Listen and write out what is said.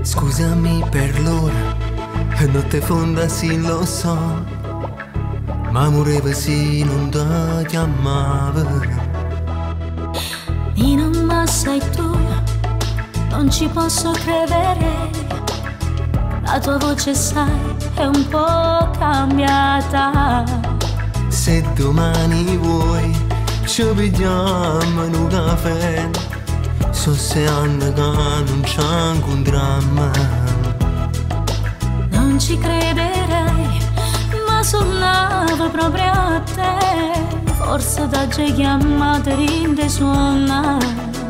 Scusami per l'ora, notte fonda sì lo so, ma moriva se non ti chiamava. Nina, ma sei tu, non ci posso credere. La tua voce sai è un po' cambiata. Se domani vuoi ci vediamo in un caffè, so se anni che non ci incontriamo. Non ci crederei, ma suonavo proprio a te. Forse da già chiamate rinde suona.